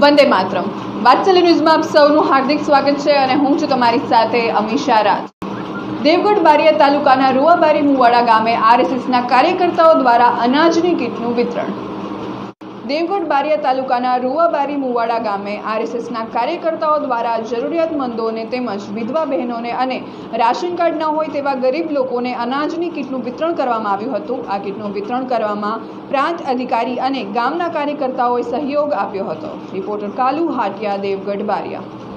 વંદે માતરમ. વાત્સલ્ય ન્યૂઝમાં આપ સૌનું હાર્દિક સ્વાગત છે અને હું છું તમારી સાથે અમીષા રાજ. દેવગઢ બારિયા તાલુકાના રૂવાબારી મુવાડા ગામે આરએસએસના કાર્યકર્તાઓ દ્વારા અનાજની કીટનું વિતરણ. દેવગઢ બારિયા તાલુકાના રૂવાબારી મુવાડા ગામે આરએસએસના કાર્યકર્તાઓ દ્વારા જરૂરિયાતમંદોને તેમજ વિધવા બહેનોને અને રાશન કાર્ડ ન હોય તેવા ગરીબ લોકોને અનાજની કીટનું વિતરણ કરવામાં આવ્યું હતું. આ કીટનું વિતરણ કરવામાં પ્રાંત અધિકારી અને ગામના કાર્યકર્તાઓએ સહયોગ આપ્યો હતો. રિપોર્ટર કાલુ હાટિયા, દેવગઢ બારિયા.